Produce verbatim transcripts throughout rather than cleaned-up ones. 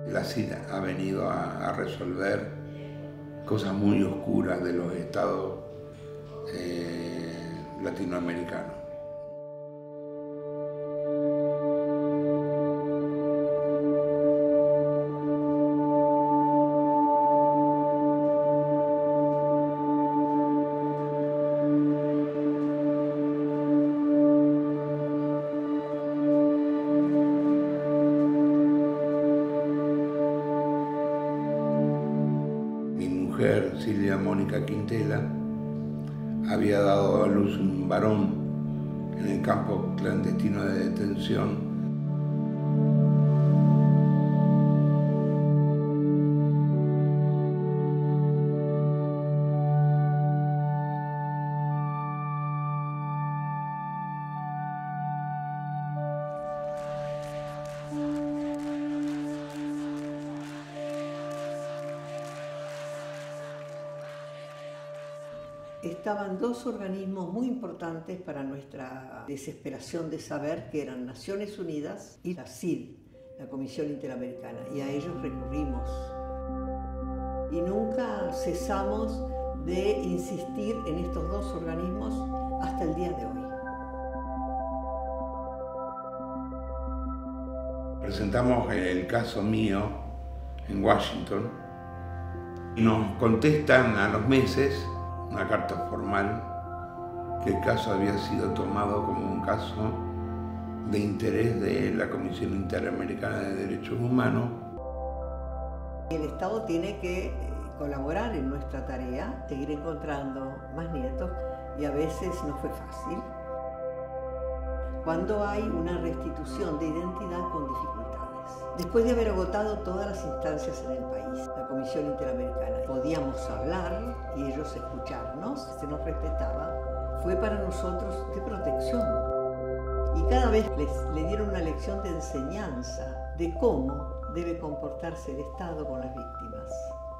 La C I D ha venido a, a resolver cosas muy oscuras de los estados eh, latinoamericanos. Mi mujer, Silvia Mónica Quintela, había dado a luz un varón en el campo clandestino de detención. Estaban dos organismos muy importantes para nuestra desesperación de saber, que eran Naciones Unidas y la C I D, la Comisión Interamericana, y a ellos recurrimos. Y nunca cesamos de insistir en estos dos organismos hasta el día de hoy. Presentamos el caso mío en Washington y nos contestan a los meses una carta formal que el caso había sido tomado como un caso de interés de la Comisión Interamericana de Derechos Humanos. El Estado tiene que colaborar en nuestra tarea, seguir encontrando más nietos, y a veces no fue fácil. Cuando hay una restitución de identidad con dificultades. Después de haber agotado todas las instancias en el país, la Comisión Interamericana, podíamos hablar y ellos escucharnos, se nos respetaba, fue para nosotros de protección. Y cada vez les le dieron una lección de enseñanza de cómo debe comportarse el Estado con las víctimas.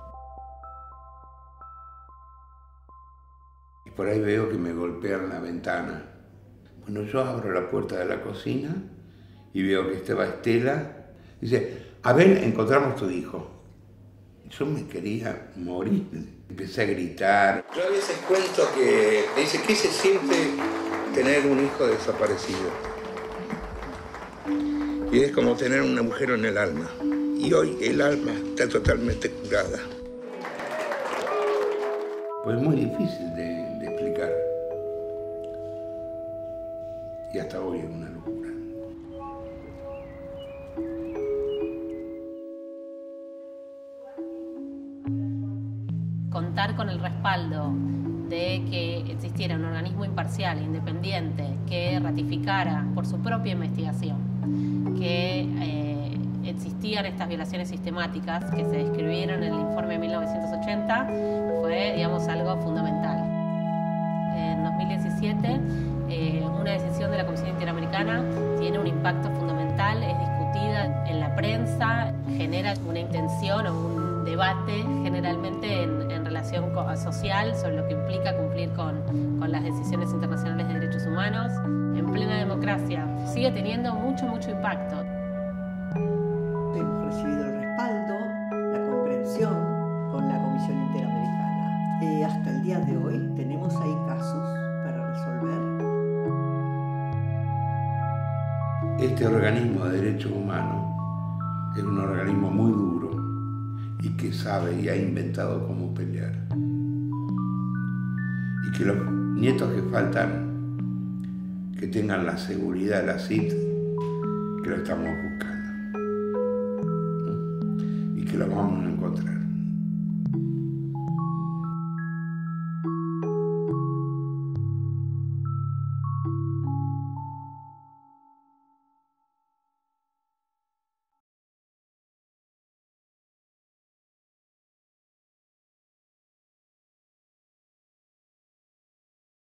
Y por ahí veo que me golpean la ventana. Bueno, yo abro la puerta de la cocina y veo que estaba Estela. Dice, a ver, encontramos tu hijo. Yo me quería morir. Empecé a gritar. Yo a veces cuento que me dice, ¿qué se siente tener un hijo desaparecido? Y es como tener un agujero en el alma. Y hoy el alma está totalmente curada. Pues es muy difícil de, de explicar. Y hasta hoy es una locura. Contar con el respaldo de que existiera un organismo imparcial, independiente, que ratificara por su propia investigación que eh, existían estas violaciones sistemáticas que se describieron en el informe de mil novecientos ochenta, fue, digamos, algo fundamental. En dos mil diecisiete, eh, una decisión de la Comisión Interamericana tiene un impacto fundamental, es discutida en la prensa, genera una intención o un debate generalmente en, en relación social sobre lo que implica cumplir con, con las decisiones internacionales de derechos humanos. En plena democracia sigue teniendo mucho, mucho impacto. Hemos recibido el respaldo, la comprensión con la Comisión Interamericana. Eh, hasta el día de hoy tenemos ahí casos para resolver. Este organismo de derechos humanos es un organismo muy duro y que sabe y ha inventado cómo pelear. Y que los nietos que faltan, que tengan la seguridad de la C I D, que lo estamos buscando. Y que lo vamos a encontrar.